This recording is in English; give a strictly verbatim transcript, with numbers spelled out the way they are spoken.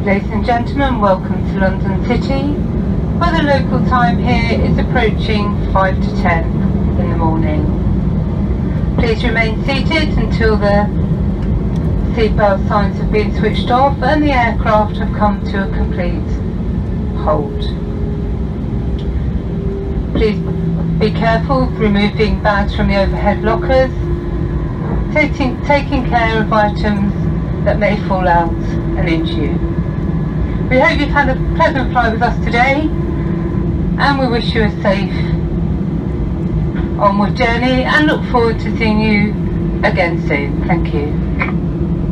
Ladies and gentlemen, welcome to London City, where the local time here is approaching five to ten in the morning. Please remain seated until the seatbelt signs have been switched off and the aircraft have come to a complete halt. Please be careful removing bags from the overhead lockers, taking, taking care of items that may fall out and injure you. We hope you've had a pleasant flight with us today, and we wish you a safe onward journey and look forward to seeing you again soon. Thank you.